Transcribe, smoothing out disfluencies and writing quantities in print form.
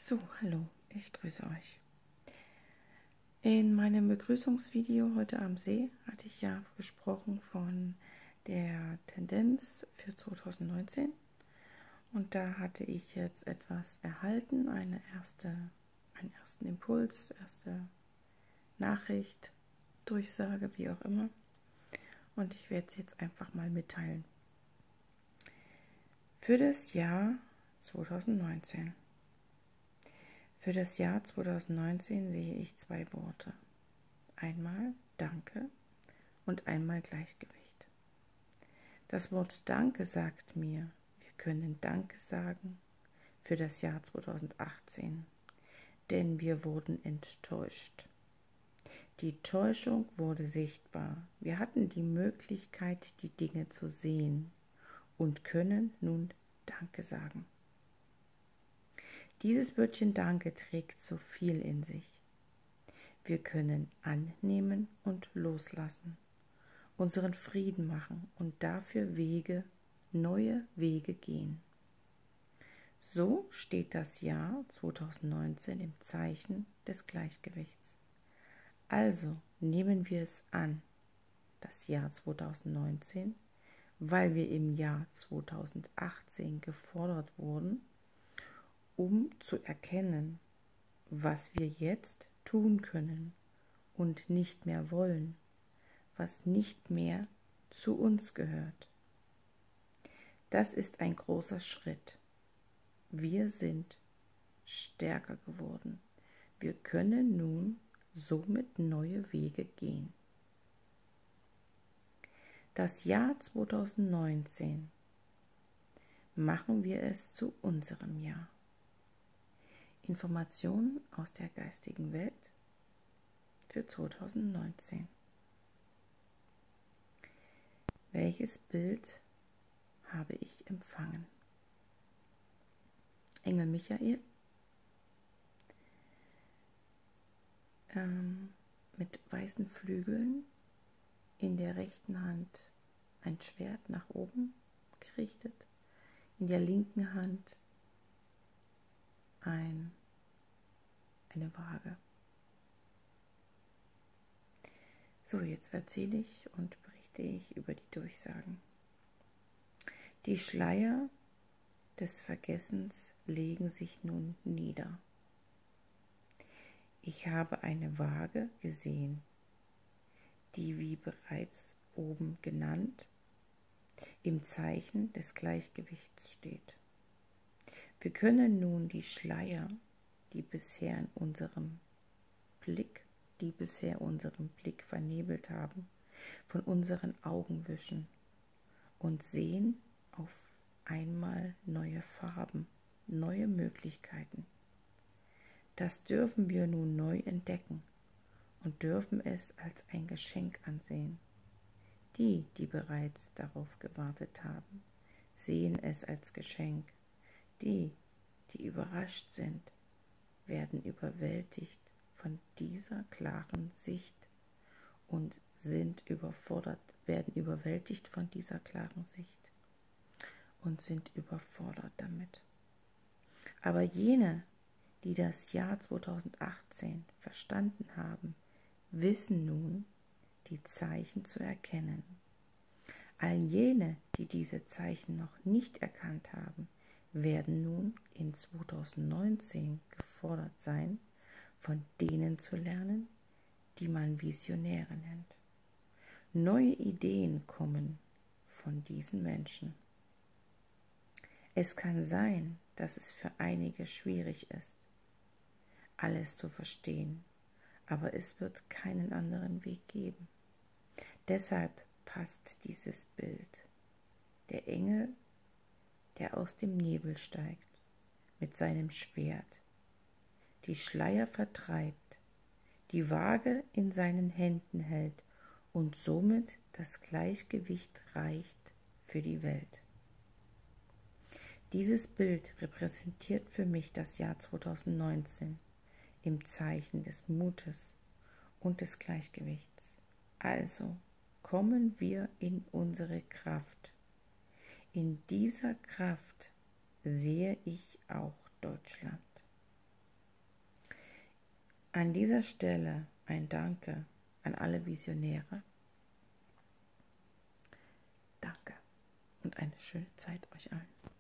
So, hallo, ich grüße euch. In meinem Begrüßungsvideo heute am See hatte ich ja gesprochen von der Tendenz für 2019 und da hatte ich jetzt etwas erhalten, einen ersten Impuls, erste Nachricht, Durchsage, wie auch immer, und ich werde es jetzt einfach mal mitteilen. Für das Jahr 2019. Für das Jahr 2019 sehe ich zwei Worte. Einmal Danke und einmal Gleichgewicht. Das Wort Danke sagt mir, wir können Danke sagen für das Jahr 2018, denn wir wurden enttäuscht. Die Täuschung wurde sichtbar. Wir hatten die Möglichkeit, die Dinge zu sehen und können nun Danke sagen. Dieses Wörtchen Danke trägt so viel in sich. Wir können annehmen und loslassen, unseren Frieden machen und dafür neue Wege gehen. So steht das Jahr 2019 im Zeichen des Gleichgewichts. Also nehmen wir es an, das Jahr 2019, weil wir im Jahr 2018 gefordert wurden, um zu erkennen, was wir jetzt tun können und nicht mehr wollen, was nicht mehr zu uns gehört. Das ist ein großer Schritt. Wir sind stärker geworden. Wir können nun somit neue Wege gehen. Das Jahr 2019 machen wir es zu unserem Jahr. Informationen aus der geistigen Welt für 2019. Welches Bild habe ich empfangen? Engel Michael mit weißen Flügeln, in der rechten Hand ein Schwert nach oben gerichtet, in der linken Hand eine Waage. So, jetzt erzähle ich und berichte ich über die Durchsagen. Die Schleier des Vergessens legen sich nun nieder. Ich habe eine Waage gesehen, die, wie bereits oben genannt, im Zeichen des Gleichgewichts steht. Wir können nun die Schleier, die bisher unseren Blick vernebelt haben, von unseren Augen wischen und sehen auf einmal neue Farben, neue Möglichkeiten. Das dürfen wir nun neu entdecken und dürfen es als ein Geschenk ansehen. Die, die bereits darauf gewartet haben, sehen es als Geschenk. Die, die überrascht sind, werden überwältigt von dieser klaren Sicht und werden überwältigt von dieser klaren Sicht und sind überfordert damit. Aber jene, die das Jahr 2018 verstanden haben, wissen nun, die Zeichen zu erkennen. All jene, die diese Zeichen noch nicht erkannt haben, werden nun in 2019 gefordert sein, von denen zu lernen, die man Visionäre nennt. Neue Ideen kommen von diesen Menschen. Es kann sein, dass es für einige schwierig ist, alles zu verstehen, aber es wird keinen anderen Weg geben. Deshalb passt dieses Bild. Der Engel, der aus dem Nebel steigt, mit seinem Schwert, die Schleier vertreibt, die Waage in seinen Händen hält und somit das Gleichgewicht reicht für die Welt. Dieses Bild repräsentiert für mich das Jahr 2019 im Zeichen des Mutes und des Gleichgewichts. Also kommen wir in unsere Kraft. In dieser Kraft sehe ich auch Deutschland. An dieser Stelle ein Danke an alle Visionäre. Danke und eine schöne Zeit euch allen.